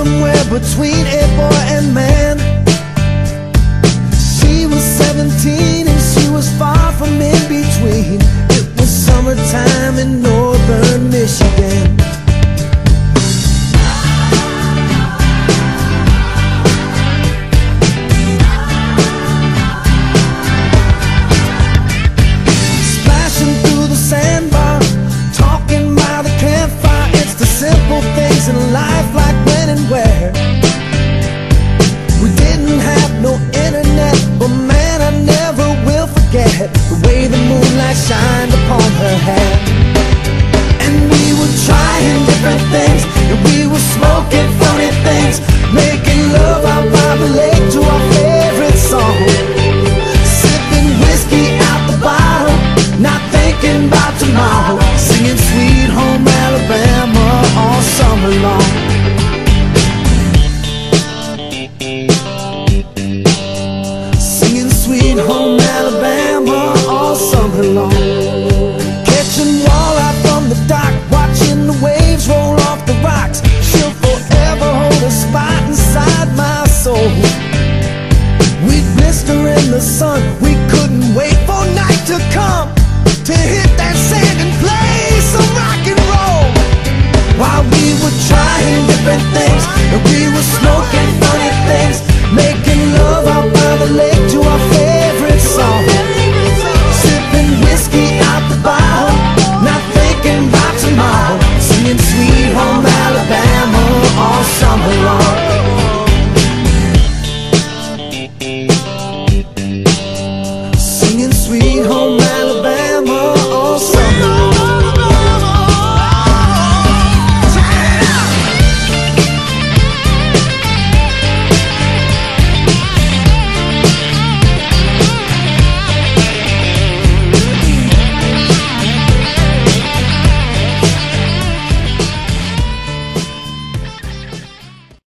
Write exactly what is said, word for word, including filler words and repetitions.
somewhere between a boy and man. She was seventeen and she was far from in between. It was summertime in northern Michigan. Splashing through the sandbar, talking by the campfire. It's the simple things in life, like when and where. We didn't have no internet, but man, I never will forget the way the moonlight shined upon her hair. And we were trying different things, and we were smoking funny things, making love out by the lake to our favorite song, sipping whiskey out the bottle, not thinking about tomorrow, singing Sweet Home Alabama all summer long. Singing Sweet Home Alabama all summer long. Catching walleye from the dock, watching the waves roll off the rocks. She'll forever hold a spot inside my soul. We'd blister in the sun, we couldn't wait for night to come to hit that sand and play some rock and roll. While we were trying different things, and we were smoking funny things, making love out by the lake to our favorite song, sipping whiskey out the bottle, not thinking about tomorrow, singing Sweet Home Alabama all summer long.